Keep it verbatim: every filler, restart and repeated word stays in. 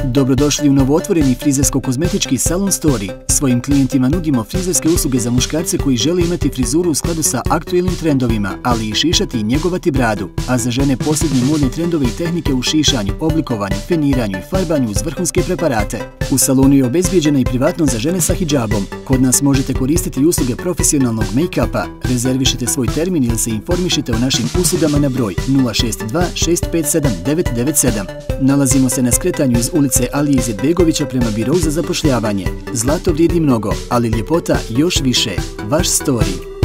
Dobrodošli u novootvoreni frizersko-kozmetički salon Story. Svojim klijentima nudimo frizerske usluge za muškarce koji žele imati frizuru u skladu sa aktuelnim trendovima, ali i šišati i njegovati bradu. A za žene posljednje modne trendove i tehnike u šišanju, oblikovanju, feniranju i farbanju uz vrhunske preparate. U salonu je obezbijeđena i privatnost za žene sa hidžabom. Kod nas možete koristiti usluge profesionalnog make-upa. Rezervišite svoj termin ili se informišite o našim uslugama na broj nula šest dva šest pet sedam devet devet sedam. Nalazimo se na skretanju iz ulice Alije Izetbegovića prema birou za zapošljavanje. Zlato vrijedi mnogo, ali ljepota još više. Vaš Story.